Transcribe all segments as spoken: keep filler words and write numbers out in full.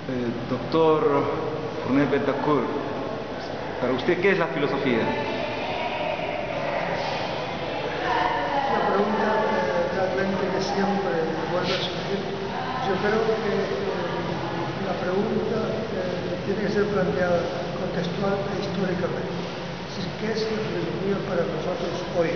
Eh, doctor Fournet Betancourt, para usted, ¿qué es la filosofía? Una pregunta eh, realmente que siempre vuelve a surgir. Yo creo que eh, la pregunta eh, tiene que ser planteada contextual e históricamente. Es decir, ¿qué es la filosofía para nosotros hoy?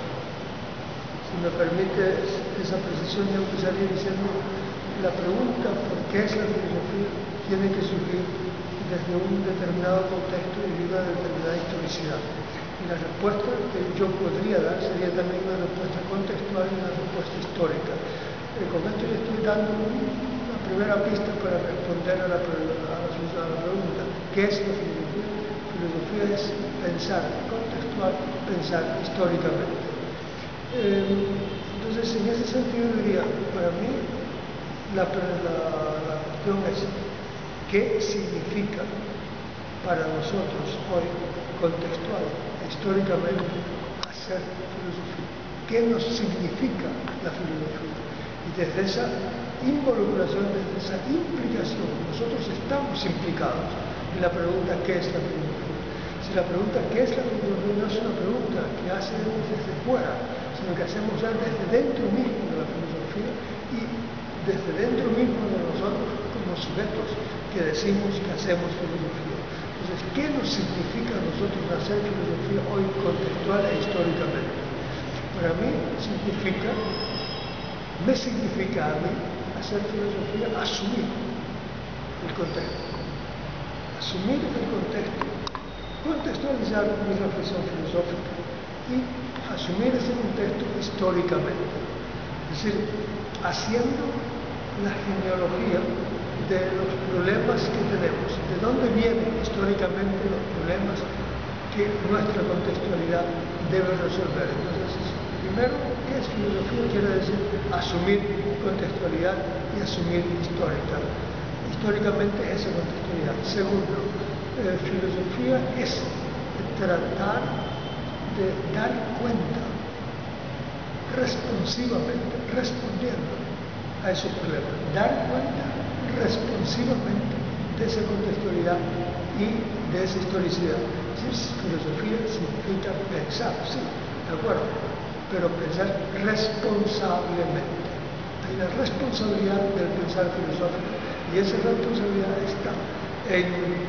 Si me permite esa precisión, yo empezaría diciendo la pregunta por qué es la filosofía tiene que surgir desde un determinado contexto y una determinada historicidad. Y la respuesta que yo podría dar sería también una respuesta contextual y una respuesta histórica. Eh, con esto yo estoy dando una primera pista para responder a la, a la, a la pregunta. ¿Qué es la filosofía? Filosofía es pensar contextual, pensar históricamente. Eh, entonces, en ese sentido diría, para mí, la, la, la cuestión es ¿qué significa para nosotros hoy, contextual, históricamente, hacer filosofía? ¿Qué nos significa la filosofía? Y desde esa involucración, desde esa implicación, nosotros estamos implicados en la pregunta ¿qué es la filosofía? Si la pregunta ¿qué es la filosofía? No es una pregunta que hacemos desde fuera, sino que hacemos ya desde dentro mismo de la filosofía y desde dentro mismo de nosotros como sujetos que decimos que hacemos filosofía. Entonces, ¿qué nos significa a nosotros hacer filosofía hoy contextual e históricamente? Para mí significa, me significa a mí hacer filosofía asumir el contexto. Asumir el contexto, contextualizar mi reflexión filosófica y asumir ese contexto históricamente. Es decir, haciendo la genealogía de los problemas que tenemos, de dónde vienen históricamente los problemas que nuestra contextualidad debe resolver. Entonces, primero, ¿qué es filosofía? Quiere decir asumir contextualidad y asumir histórica. Históricamente esa contextualidad. Segundo, eh, filosofía es tratar de dar cuenta responsivamente, respondiendo a esos problemas, dar cuenta responsivamente de esa contextualidad y de esa historicidad. Sí, filosofía significa pensar, sí, de acuerdo, pero pensar responsablemente. Hay una responsabilidad del pensar filosófico y esa responsabilidad está en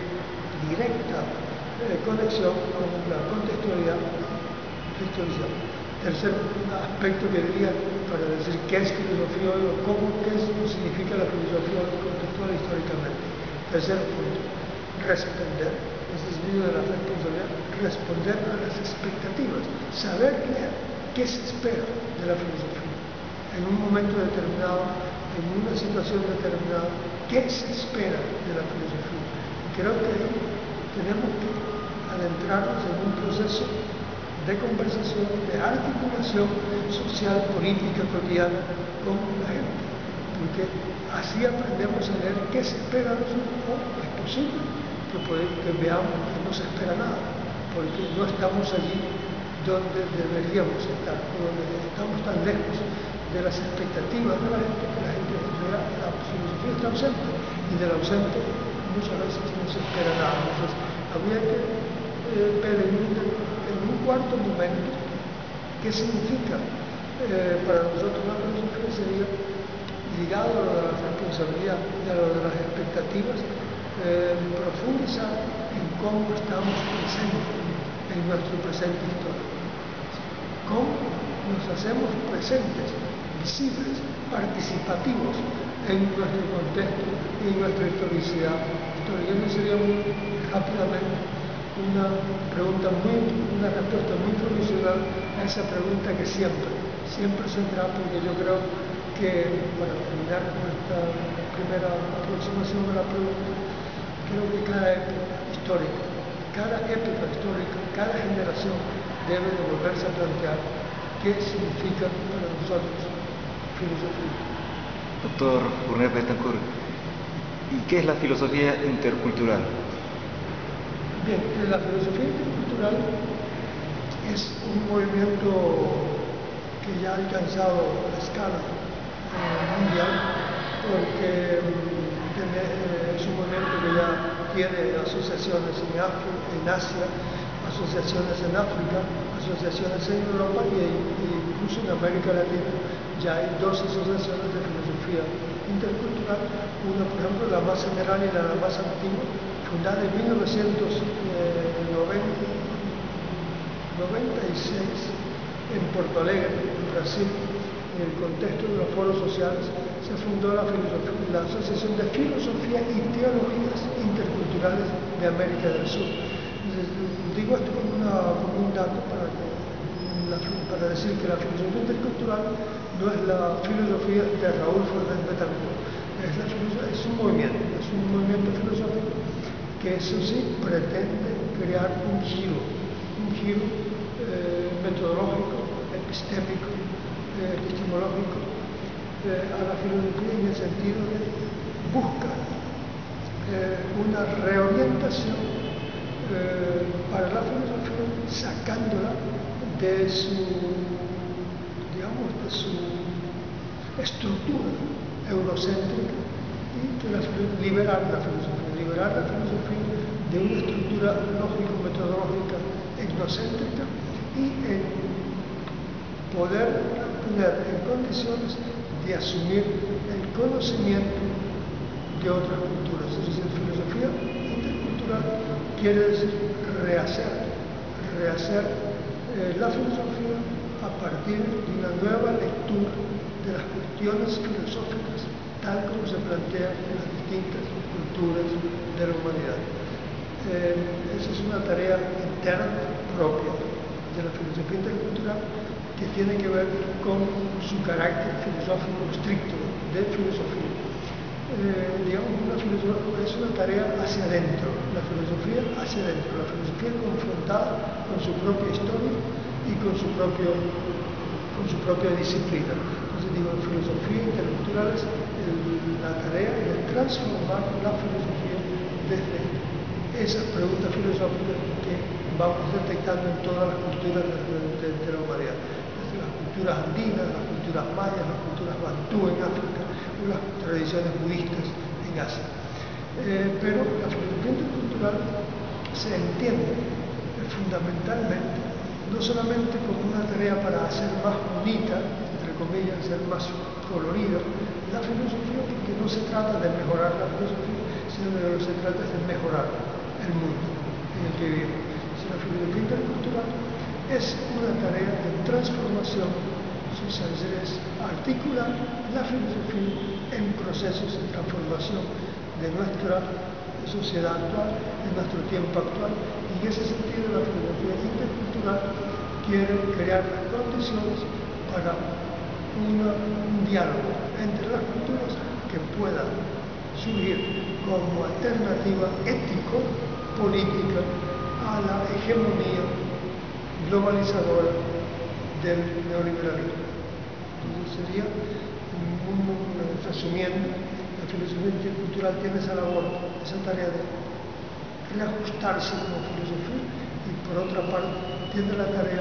directa eh, conexión con la contextualidad y historicidad. Tercer aspecto que diría para decir qué es filosofía o cómo, qué es, significa la filosofía contextual históricamente. Tercer punto, responder. Ese es el medio de la responsabilidad, responder a las expectativas, saber qué, qué se espera de la filosofía. En un momento determinado, en una situación determinada, qué se espera de la filosofía. Y creo que tenemos que adentrarnos en un proceso de conversación, de articulación social, política, cotidiana con la gente. Porque así aprendemos a leer qué se espera de nosotros. O es posible que, puede, que veamos que no se espera nada, porque no estamos allí donde deberíamos estar, donde estamos tan lejos de las expectativas de la gente, que la gente vea la filosofía está ausente, y del ausente muchas veces no se espera nada. Entonces, habría que eh, ver en un, en un cuarto momento qué significa eh, para nosotros la filosofía. Sería ligado a lo de la responsabilidad y a lo de las expectativas, eh, profundizar en cómo estamos presentes en nuestro presente histórico, cómo nos hacemos presentes, visibles, participativos en nuestro contexto y en nuestra historicidad histórica. Eso sería muy rápidamente una pregunta muy, una respuesta muy profesional a esa pregunta que siempre, siempre saldrá, porque yo creo que, para terminar con esta primera aproximación a la pregunta, creo que cada época histórica, cada época histórica, cada generación debe de volverse a plantear qué significa para nosotros filosofía. Doctor Fournet Betancourt, ¿y qué es la filosofía intercultural? Bien, la filosofía intercultural es un movimiento que ya ha alcanzado la escala eh, mundial, porque de eh, es un movimiento que ya tiene asociaciones en, África, en Asia, asociaciones en África, asociaciones en Europa e incluso en América Latina ya hay dos asociaciones de filosofía intercultural, una por ejemplo la más general y la más antigua, fundada en mil novecientos noventa y seis en Porto Alegre, en Brasil, en el contexto de los foros sociales, se fundó la, la Asociación de Filosofía y Teologías Interculturales de América del Sur. Entonces, digo esto como, una, como un dato para, que, la, para decir que la filosofía intercultural no es la filosofía de Raúl Fernández Betancourt, es, la es un movimiento, es un movimiento filosófico que eso sí pretende crear un giro, un giro eh, metodológico, epistémico, eh, epistemológico eh, a la filosofía en el sentido de buscar eh, una reorientación eh, para la filosofía sacándola de su, digamos, de su estructura eurocéntrica y de la, liberar la filosofía, liberar la filosofía de una estructura lógico-metodológica etnocéntrica y en poder poner en condiciones de asumir el conocimiento de otras culturas. Es decir, filosofía intercultural quiere decir rehacer, rehacer eh, la filosofía a partir de una nueva lectura de las cuestiones filosóficas tal como se plantean en las distintas culturas de la humanidad. Eh, esa es una tarea interna propia de la filosofía intercultural que tiene que ver con su carácter filosófico estricto de filosofía. Eh, digamos, una filosofía es una tarea hacia adentro, la filosofía hacia adentro, la filosofía confrontada con su propia historia y con su, propio, con su propia disciplina. Entonces digo, la filosofía intercultural es el, la tarea de transformar la filosofía desde esas preguntas filosóficas que vamos detectando en todas las culturas de, de, de la humanidad. Desde las culturas andinas, las culturas mayas, las culturas bantú en África, o las tradiciones budistas en Asia. Eh, pero la filosofía intercultural se entiende eh, fundamentalmente no solamente como una tarea para hacer más bonita, entre comillas, ser más colorida la filosofía, porque no se trata de mejorar la filosofía, sino de lo que se trata es de mejorar el mundo en el que vivimos. Si la filosofía intercultural es una tarea de transformación social, es articular la filosofía en procesos de transformación de nuestra sociedad actual, de nuestro tiempo actual, y en ese sentido la filosofía intercultural quiere crear las condiciones para una, un diálogo entre las culturas que pueda surgir como alternativa ético-política a la hegemonía globalizadora del neoliberalismo. Entonces sería, un, un, resumiendo, la filosofía intercultural tiene esa labor, esa tarea de reajustarse como filosofía y por otra parte tiene la tarea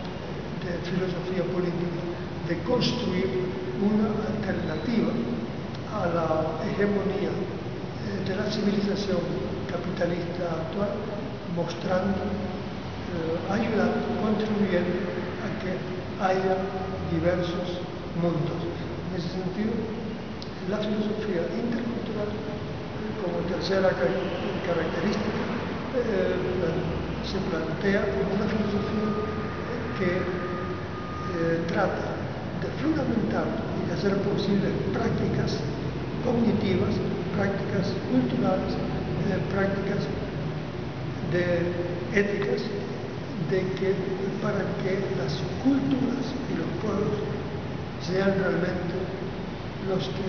de filosofía política de construir una alternativa a la hegemonía de la civilización capitalista actual, mostrando, eh, ayudando, contribuyendo a que haya diversos mundos. En ese sentido, la filosofía intercultural, eh, como tercera característica, eh, se plantea como una filosofía que eh, trata de fundamentar y de hacer posibles prácticas cognitivas, prácticas culturales, eh, prácticas de éticas, de que, para que las culturas y los pueblos sean realmente los que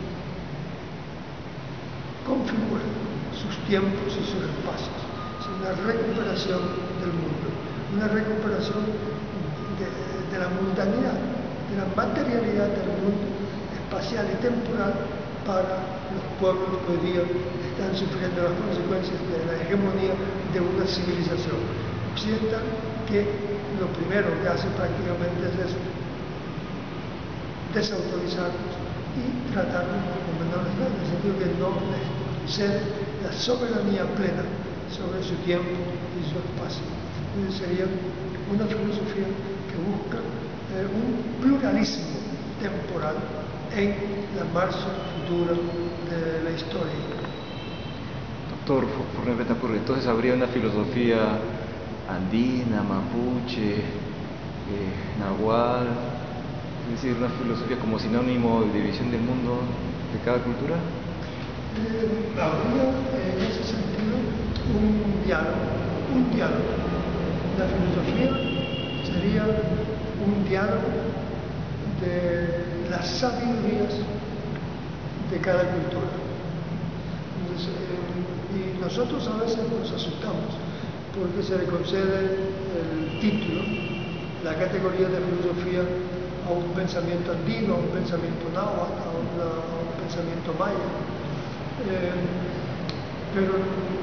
configuren sus tiempos y sus espacios. Es una recuperación del mundo, una recuperación de, de la mundanidad, de la materialidad del mundo espacial y temporal para los pueblos que hoy día están sufriendo las consecuencias de la hegemonía de una civilización occidental que lo primero que hace prácticamente es eso, desautorizarnos, y tratarlo con menor respeto, en el sentido que no les cede la soberanía plena sobre su tiempo y su espacio. Entonces sería una filosofía que busca eh, un pluralismo temporal en la marcha futura de la historia. Doctor Fournier Bettencourt, entonces habría una filosofía andina, mapuche, eh, nahual, es decir, una filosofía como sinónimo de visión del mundo de cada cultura. Eh, habría en ese sentido un diálogo, un diálogo. La filosofía sería un diálogo de las sabidurías de cada cultura. Entonces, eh, y nosotros a veces nos asustamos porque se le concede el título, la categoría de filosofía a un pensamiento andino, a un pensamiento náhuatl, a, una, a un pensamiento maya. Eh, pero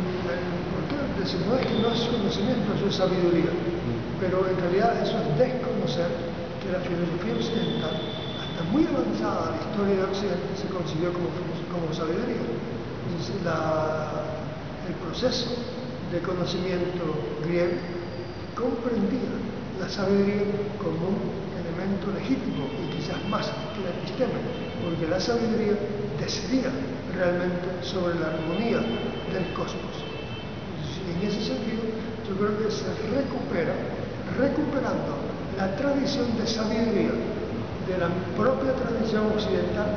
eh, decimos no es que no es conocimiento, eso es sabiduría. Pero en realidad eso es desconocer que la filosofía occidental, hasta muy avanzada la historia de Occidente, se concibió como, como sabiduría. Entonces, la, el proceso de conocimiento griego comprendía la sabiduría como un elemento legítimo y quizás más que la episteme, porque la sabiduría decidía realmente sobre la armonía del cosmos. Entonces, en ese sentido, yo creo que se recupera, recuperando la tradición de sabiduría de la propia tradición occidental,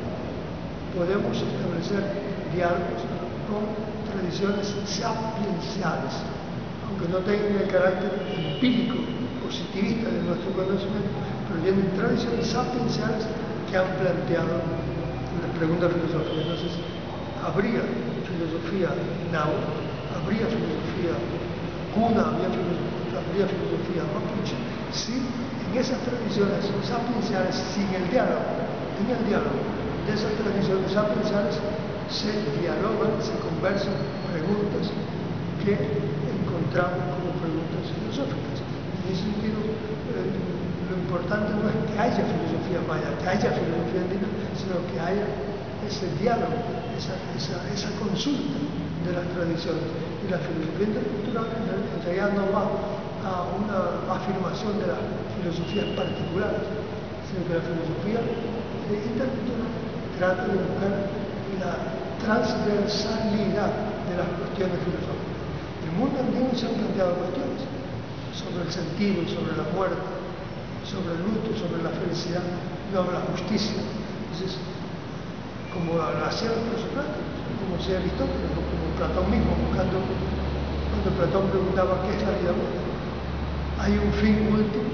podemos establecer diálogos con tradiciones sapienciales, aunque no tengan el carácter empírico, positivista de nuestro conocimiento, pero tienen tradiciones sapienciales que han planteado la pregunta filosófica. Entonces, habría filosofía náhuatl, habría filosofía cuna, habría filosofía, habría filosofía mapuche, si en esas tradiciones sapienciales, sin el diálogo, en el diálogo de esas tradiciones sapienciales, se dialogan, se conversan preguntas que encontramos como preguntas filosóficas. En ese sentido, eh, lo importante no es que haya filosofía maya, que haya filosofía andina, sino que haya ese diálogo, esa, esa, esa consulta de las tradiciones. Y la filosofía intercultural en realidad no va a una afirmación de las filosofías particulares, sino que la filosofía intercultural trata de buscar la transversalidad de las cuestiones filosóficas. En el mundo andino se han planteado cuestiones sobre el sentido, sobre la muerte, sobre el luto, sobre la felicidad, sobre la justicia. Entonces, como lo hacían los presocráticos, como hacía Aristóteles, o como Platón mismo, buscando, cuando Platón preguntaba qué es la vida buena, hay un fin último,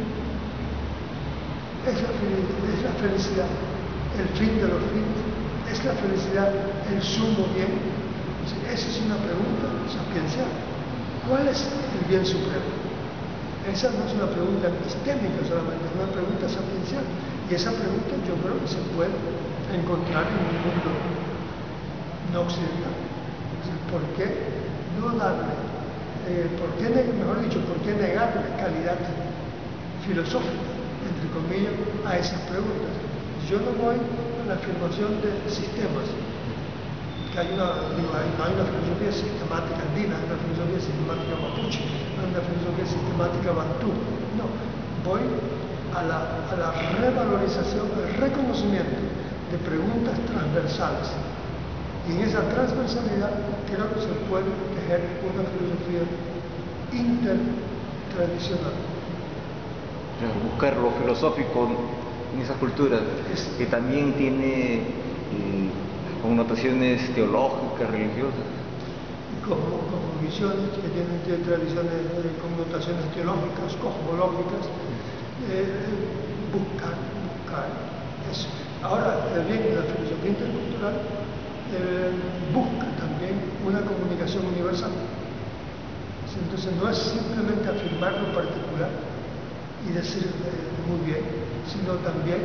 es la, es la felicidad, el fin de los fines, es la felicidad el sumo bien. Esa es una pregunta sapiencial. ¿Cuál es el bien supremo? Esa no es una pregunta epistémica solamente, es una pregunta sapiencial. Y esa pregunta yo creo que se puede encontrar en un mundo no occidental. ¿Por qué no darle, eh, por qué, mejor dicho, por qué negarle calidad filosófica, entre comillas, a esas preguntas? Yo no voy a la afirmación de sistemas, que hay una, digo, hay, no hay una filosofía sistemática andina, hay una filosofía sistemática mapuche, no hay una filosofía sistemática bantú. No, voy a la, a la revalorización, al reconocimiento de preguntas transversales. Y en esa transversalidad creo que se puede tejer una filosofía intertradicional. Buscar lo filosófico en esas culturas, es, que también tiene eh, connotaciones teológicas, religiosas. Como, como visiones que tienen, tienen tradiciones, eh, connotaciones teológicas, cosmológicas, eh, buscar, buscar eso. Ahora, bien, la filosofía intercultural eh, busca también una comunicación universal. Entonces no es simplemente afirmar lo particular y decir eh, muy bien, sino también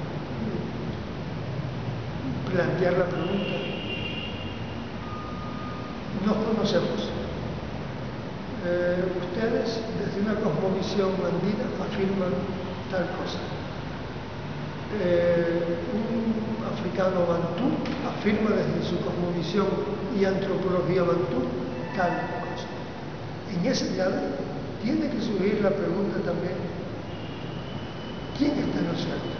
plantear la pregunta. Nos conocemos. Eh, ustedes, desde una cosmovisión andina, afirman tal cosa. eh, un africano bantú afirma desde su cosmovisión y antropología bantú tal cosa. En ese diálogo tiene que surgir la pregunta también: ¿quién está en lo cierto?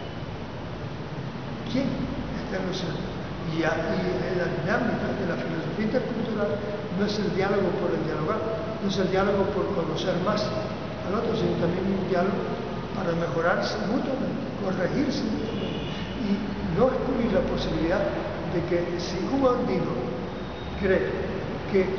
¿Quién está en lo cierto? Y, a, y la dinámica de la filosofía intercultural no es el diálogo por el dialogar, no es el diálogo por conocer más al otro, sino también un diálogo para mejorarse mutuamente, corregirse mutuamente, y no excluir la posibilidad de que si un andino cree que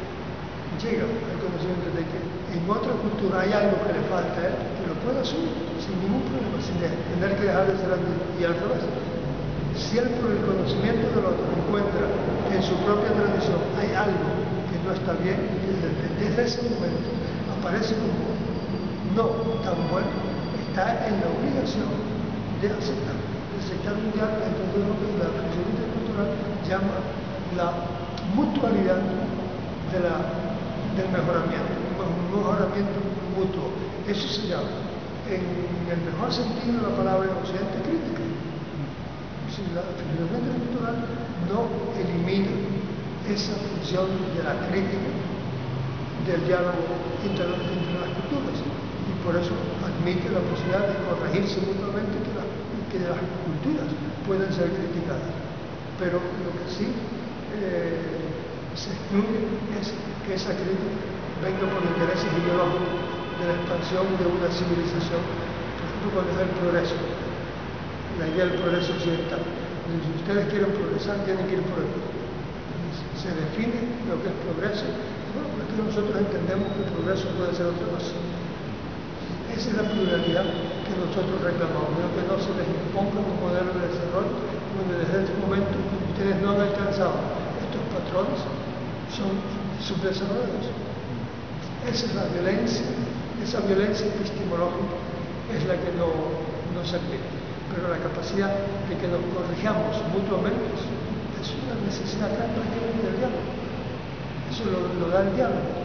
llega al conocimiento de que en otra cultura hay algo que le falta a él, que lo pueda asumir sin ningún problema, sin tener que dejar de ser andino, y al revés. Si él por el conocimiento del otro encuentra que en su propia tradición hay algo que no está bien, desde ese momento aparece como no tan bueno, está en la obligación de aceptar, de aceptar un diálogo entre lo que la filosofía intercultural llama la mutualidad de la, del mejoramiento, un mejoramiento mutuo. Eso se llama, en el mejor sentido de la palabra en Occidente, crítica. Si la filosofía intercultural no elimina esa función de la crítica, del diálogo entre, entre las culturas, y por eso admite la posibilidad de corregirse mutuamente, que, la, que las culturas pueden ser criticadas. Pero lo que sí eh, se excluye es que esa crítica venga por intereses ideológicos de la expansión de una civilización, por ejemplo, cuando es el progreso. La idea del progreso occidental. Si ustedes quieren progresar, tienen que ir por aquí. Se define lo que es progreso. Bueno, porque nosotros entendemos que el progreso puede ser otra cosa. Esa es la pluralidad que nosotros reclamamos, ¿no? Que no se les imponga un modelo de desarrollo donde desde este momento ustedes no han alcanzado estos patrones, son subdesarrollados. Esa es la violencia, esa violencia epistemológica es la que no, no se admite. Pero la capacidad de que nos corrijamos mutuamente es una necesidad tan prácticamente del diálogo. Eso lo, lo da el diálogo.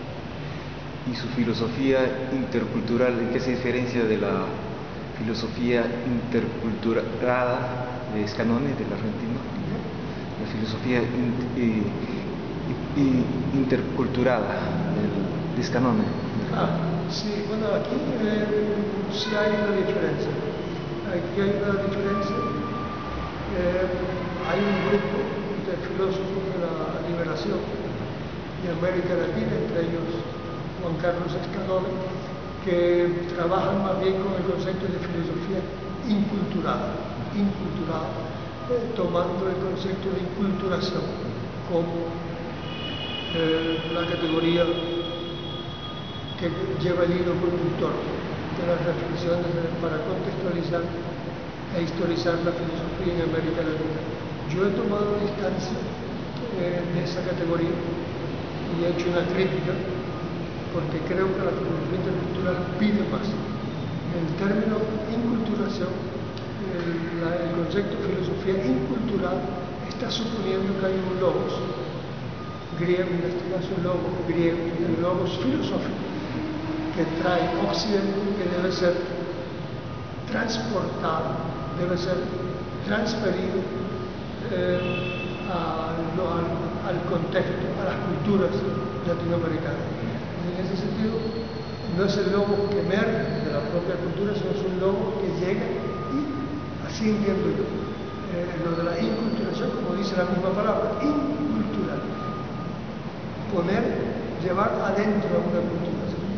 ¿Y su filosofía intercultural en qué se diferencia de la filosofía interculturada de Scanone, del argentino? La filosofía in, eh, eh, interculturada de Scanone. Ah, sí, bueno, aquí eh, sí hay una diferencia. Aquí hay una diferencia. Eh, hay un grupo de filósofos de la liberación de América Latina, entre ellos Juan Carlos Scanone, que trabajan más bien con el concepto de filosofía inculturada, inculturada, eh, tomando el concepto de inculturación como eh, la categoría que lleva el hilo conductor de las reflexiones para contextualizar e historizar la filosofía en América Latina. Yo he tomado distancia eh, de esa categoría y he hecho una crítica porque creo que la filosofía intercultural pide más. El término inculturación, el, la, el concepto de filosofía incultural está suponiendo que hay un logos griego, en este caso un logos griego, el logos filosófico, que trae Occidente, que debe ser transportado, debe ser transferido eh, a, no, al, al contexto, a las culturas latinoamericanas. En ese sentido, no es el logo que emerge de la propia cultura, sino es un logo que llega y así entiendo yo. Eh, lo de la inculturación, como dice la misma palabra, incultural. Poner, llevar adentro a una cultura.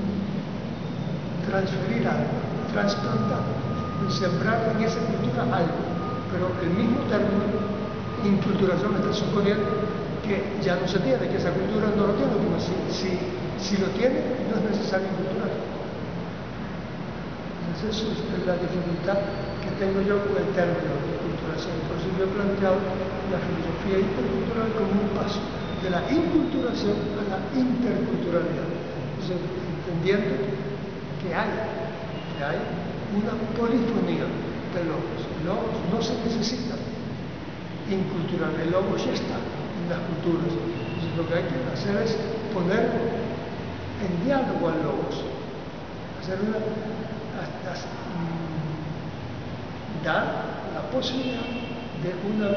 Transferir algo, transplantar, sembrar en esa cultura algo. Pero el mismo término, inculturación, está suponiendo que ya no se tiene, que esa cultura no lo tiene, porque si, si, si lo tiene, no es necesario inculturar. Entonces, esa es la dificultad que tengo yo con el término de inculturación. Por eso yo he planteado la filosofía intercultural como un paso de la inculturación a la interculturalidad. Entonces, entendiendo que hay, que hay una polifonía de logos. Logos no se necesita incultural, el logo ya está en las culturas. Entonces lo que hay que hacer es poner en diálogo al logos, hacer una, hasta, da la posibilidad de una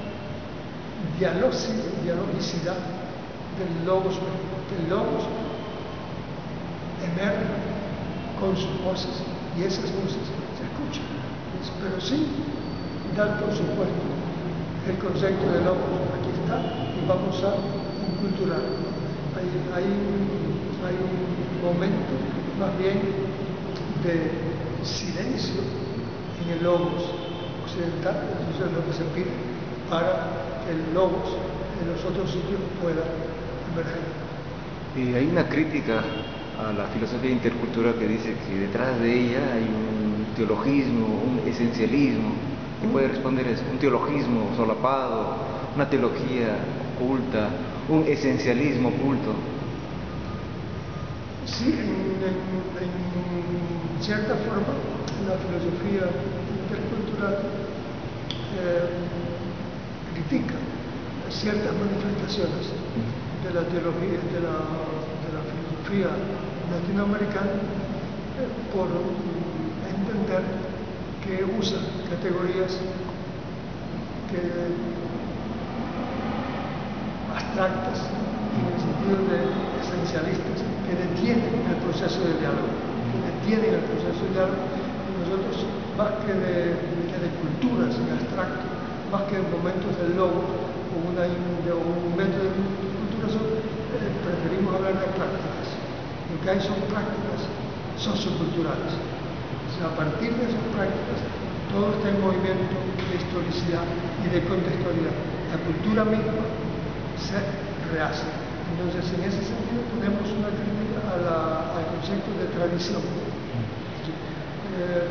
dialogicidad del logos, del logos emerge con sus voces y esas voces se escuchan, pero sí dar por supuesto el concepto de logos, aquí está, y vamos a inculturar. Hay, hay, hay un momento más bien de silencio en el logos occidental, eso es lo que se pide para que el logos en los otros sitios pueda emerger. Y hay una crítica a la filosofía intercultural que dice que detrás de ella hay un teologismo, un esencialismo. ¿Qué puede responder eso? Un teologismo solapado, una teología oculta, un esencialismo oculto. Sí, en, en, en cierta forma, la filosofía intercultural eh, critica ciertas manifestaciones de la teología, de la, de la filosofía latinoamericana eh, por entender que usa categorías que, abstractas en el sentido de esencialistas que detienen el proceso de diálogo, que detienen el proceso de diálogo. Y nosotros, más que de, que de culturas en abstracto, más que de momentos del logo o una, de un método de cultura, son, eh, preferimos hablar de prácticas. Lo que hay son prácticas socioculturales. O sea, a partir de esas prácticas, todo está en movimiento de historicidad y de contextualidad. La cultura misma se rehace. Entonces, en ese sentido, tenemos una crítica a la, al concepto de tradición eh,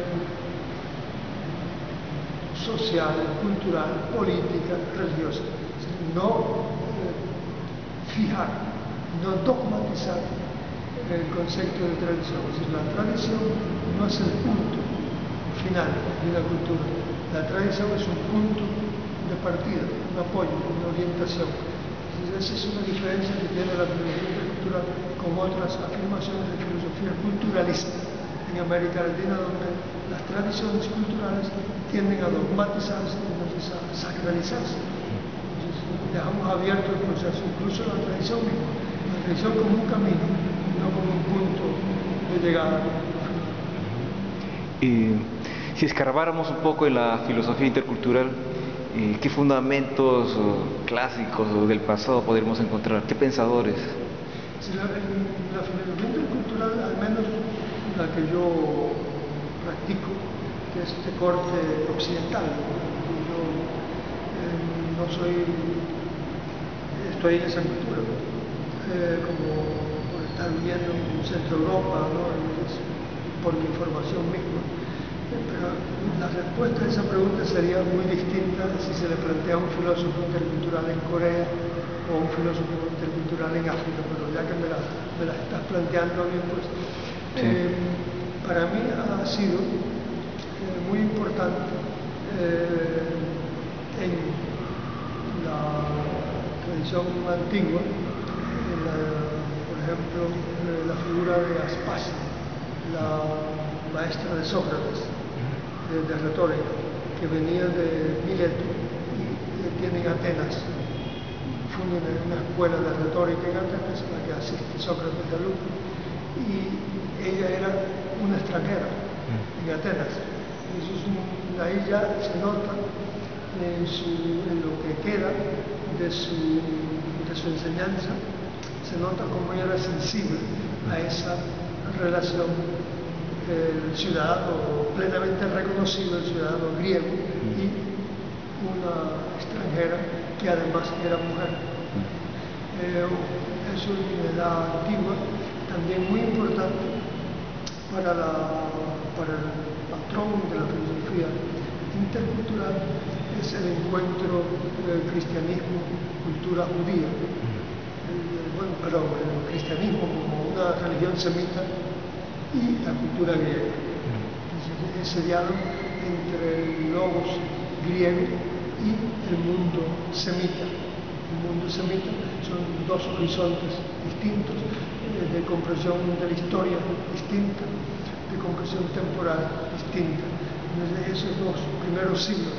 social, cultural, política, religiosa. No eh, fijar, no dogmatizar el concepto de tradición. Es decir, la tradición no es el punto final de una cultura. La tradición es un punto de partida, un apoyo, una orientación. Esa es una diferencia que tiene la filosofía cultural con otras afirmaciones de filosofía culturalista en América Latina, donde las tradiciones culturales tienden a dogmatizarse, entonces a sacralizarse. Entonces, dejamos abierto el proceso, incluso la tradición misma, la tradición como un camino, no como un punto de llegada. Y si escarbáramos un poco en la filosofía intercultural, Eh, ¿qué fundamentos o, clásicos o del pasado podríamos encontrar? ¿Qué pensadores? Sí, la, la filosofía intercultural, al menos la que yo practico, que es de corte occidental. Yo eh, no soy, estoy en esa cultura, eh, como por estar viviendo en Centro Europa, ¿no? Es por mi formación misma. Pero la respuesta a esa pregunta sería muy distinta si se le plantea a un filósofo intercultural en Corea o a un filósofo intercultural en África, pero ya que me la, me la estás planteando bien, pues sí. eh, para mí ha sido eh, muy importante eh, en la tradición antigua, en la, por ejemplo, la figura de Aspasia, la maestra de Sócrates, de, de retórica, que venía de Mileto y, y tiene en Atenas, funden una escuela de retórica en Atenas, a la que asiste Sócrates de alumno, y ella era una extranjera en Atenas. Eso es un, ahí ya se nota en, su, en lo que queda de su, de su enseñanza, se nota cómo ella era sensible a esa relación el ciudadano plenamente reconocido, el ciudadano griego, y una extranjera que además era mujer. Eh, eso en la edad antigua, también muy importante para, la, para el patrón de la filosofía intercultural, es el encuentro del cristianismo, cultura judía, el, bueno, perdón, el cristianismo como una religión semita y la cultura griega. Entonces, ese diálogo entre el logos griego y el mundo semita. El mundo semita son dos horizontes distintos, eh, de comprensión de la historia distinta, de comprensión temporal distinta. desde esos dos primeros siglos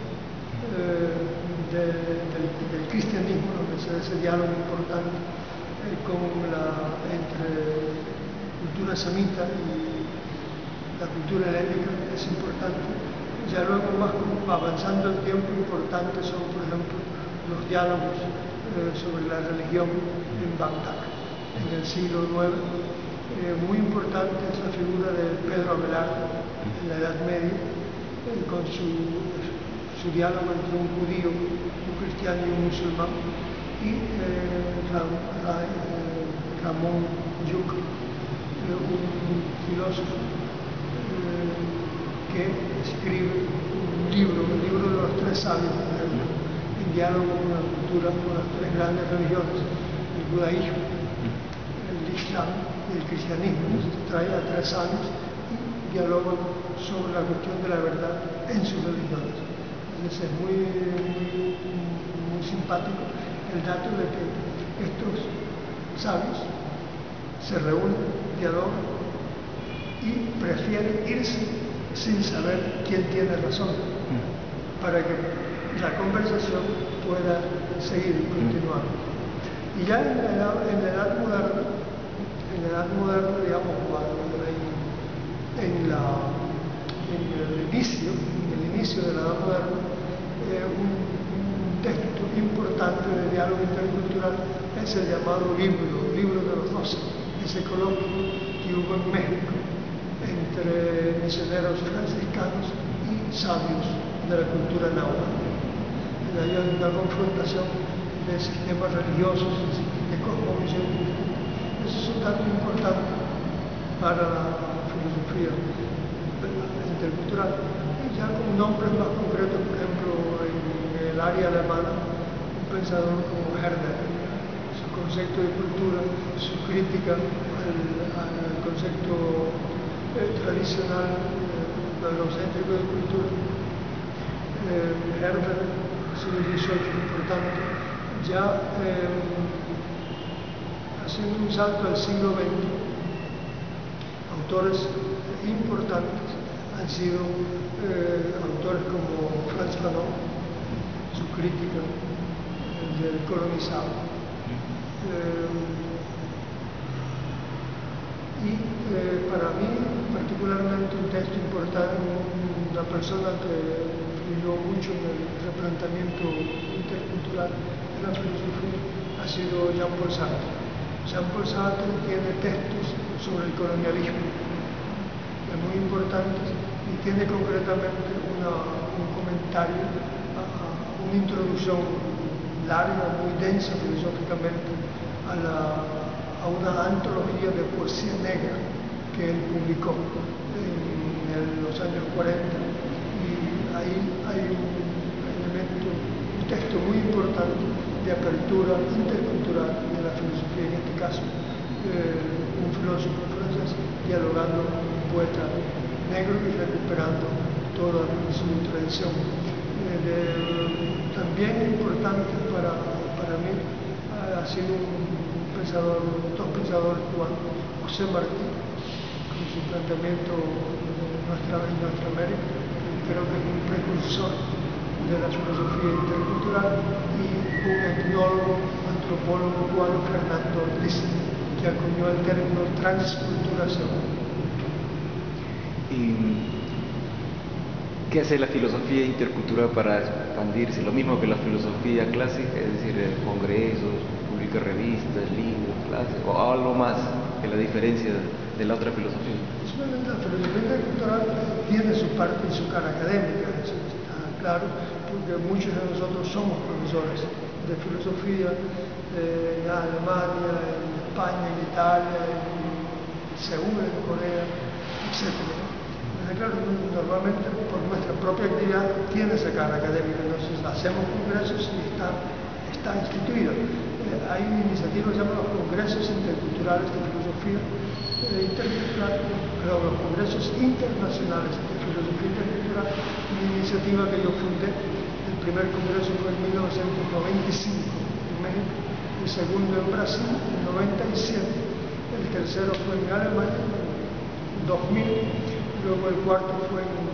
eh, de, del, del cristianismo, donde se da ese diálogo importante eh, con la, entre cultura semita y la cultura helénica, es importante. Ya luego, más avanzando el tiempo, importante son, por ejemplo, los diálogos eh, sobre la religión en Bagdad, en el siglo nueve. Eh, muy importante es la figura de Pedro Abelardo en la Edad Media, eh, con su, su diálogo entre un judío, un cristiano y un musulmán, y eh, Ram, Ra, eh, Ramón Llull, eh, un filósofo eh, que escribe un libro, el libro de los tres sabios, por ejemplo, en diálogo con la cultura, con las tres grandes religiones, el judaísmo, el islam y el cristianismo. Se trae a tres sabios y dialogan sobre la cuestión de la verdad en sus religiones. Entonces es muy, muy, muy simpático el dato de que estos sabios se reúnen, dialogan y prefieren irse sin saber quién tiene razón, para que la conversación pueda seguir y continuar. Y ya en la edad, en la edad moderna, en la edad moderna, digamos, en, en, la, en el inicio, en el inicio de la edad moderna, eh, un, un texto importante de diálogo intercultural es el llamado libro, libro de los doce, ese coloquio que hubo en México entre misioneros franciscanos y sabios de la cultura náhuatl. Hay una confrontación de sistemas religiosos, de cosmovisión. Eso es un dato importante para la filosofía intercultural. Y ya con nombres más concretos, por ejemplo, en el área alemana, un pensador como Herder, su concepto de cultura, su crítica al, al concepto eh, tradicional eh, eurocéntrico de cultura. Eh, Herder, siglo dieciocho, importante, ya eh, haciendo un salto al siglo veinte, autores importantes han sido eh, autores como Frantz Fanon, su crítica eh, del colonizado. Eh, y eh, para mí, particularmente, un texto importante, una persona que influyó mucho en el replanteamiento intercultural de la filosofía, ha sido Jean-Paul Sartre. Jean-Paul Sartre tiene textos sobre el colonialismo, que muy importantes, y tiene concretamente una, un comentario, una introducción larga, muy densa filosóficamente, a, la, a una antología de poesía negra que él publicó en, en los años cuarenta. Y ahí hay un elemento, un texto muy importante de apertura intercultural de la filosofía, en este caso eh, un filósofo francés dialogando con un poeta negro y recuperando toda su tradición. Eh, de, también importante para, para mí ha sido un pensador, dos pensadores cubanos, José Martí, con su planteamiento en nuestra, en nuestra América, creo que es un precursor de la filosofía intercultural, y un etnólogo, antropólogo cubano, Fernando Ortiz, que acuñó el término transculturación. ¿Y qué hace la filosofía intercultural para expandirse? Lo mismo que la filosofía clásica, es decir, congresos, publica revistas, libros, clases, o algo más que la diferencia de la otra filosofía. La filosofía intercultural tiene su parte y su cara académica, eso está claro, porque muchos de nosotros somos profesores de filosofía eh, en Alemania, en España, en Italia, en Seúl, en Corea, etcétera. Claro, normalmente por nuestra propia actividad tiene esa cara académica, entonces hacemos congresos y está, está instituido. Eh, hay una iniciativa que se llama los Congresos Interculturales de Filosofía eh, Intercultural, pero los Congresos Internacionales de Filosofía Intercultural, una iniciativa que yo fundé. El primer congreso fue en mil novecientos noventa y cinco en México, el segundo en Brasil en noventa y siete, el tercero fue en Alemania en dos mil. Luego el cuarto fue en,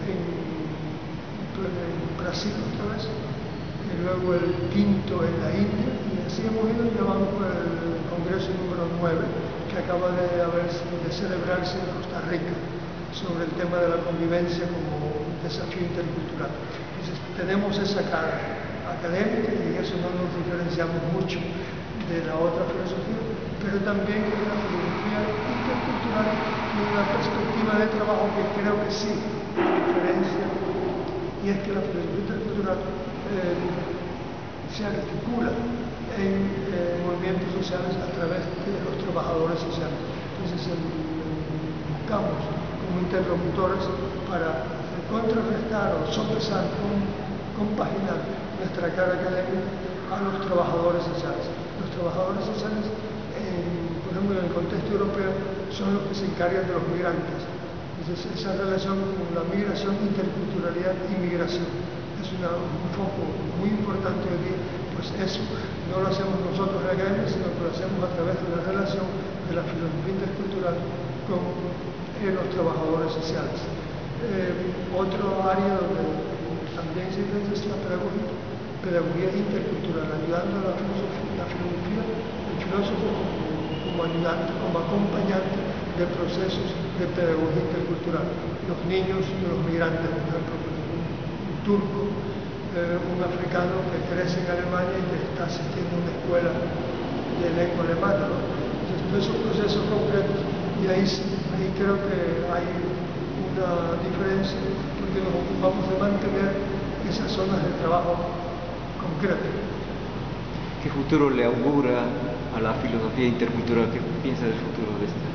en, en Brasil otra vez, y luego el quinto en la India, y así hemos ido, ya vamos por el Congreso número nueve, que acaba de, haber, de celebrarse en Costa Rica, sobre el tema de la convivencia como desafío intercultural. Entonces tenemos esa cara académica y eso no nos diferenciamos mucho de la otra filosofía, pero también de la filosofía intercultural y una perspectiva de trabajo que creo que sí diferencia, y es que la filosofía intercultural eh, se articula en eh, movimientos sociales a través de los trabajadores sociales. Entonces el, buscamos como interlocutores para contrarrestar o sopesar, compaginar nuestra cara académica a los trabajadores sociales. Los trabajadores sociales, en, por ejemplo, en el contexto europeo, son los que se encargan de los migrantes. Entonces, esa relación con la migración, interculturalidad y migración es una, un foco muy importante hoy día, pues eso no lo hacemos nosotros en la academia, sino que lo hacemos a través de la relación de la filosofía intercultural con eh, los trabajadores sociales. Eh, otro área donde también se diferencia es la pedagogía, pedagogía intercultural, ayudando a la filosofía, la filosofía el filósofo como ayudante, como acompañante de procesos de pedagogía intercultural. Los niños de los migrantes, por ejemplo, un turco, eh, un africano que crece en Alemania y que está asistiendo a una escuela de lengua alemana, ¿no? Entonces, todos esos procesos concretos, y ahí, ahí creo que hay una diferencia, porque nos ocupamos de mantener esas zonas de trabajo concretas. ¿Qué futuro le augura a la filosofía intercultural? ¿Qué piensa del futuro de esta?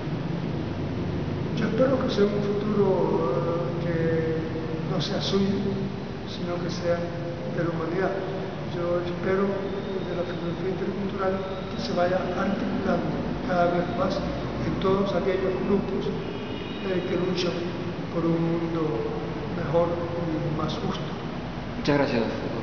Yo espero que sea un futuro uh, que no sea suyo, sino que sea de la humanidad. Yo espero de la filosofía intercultural que se vaya articulando cada vez más en todos aquellos grupos eh, que luchan por un mundo mejor y más justo. Muchas gracias.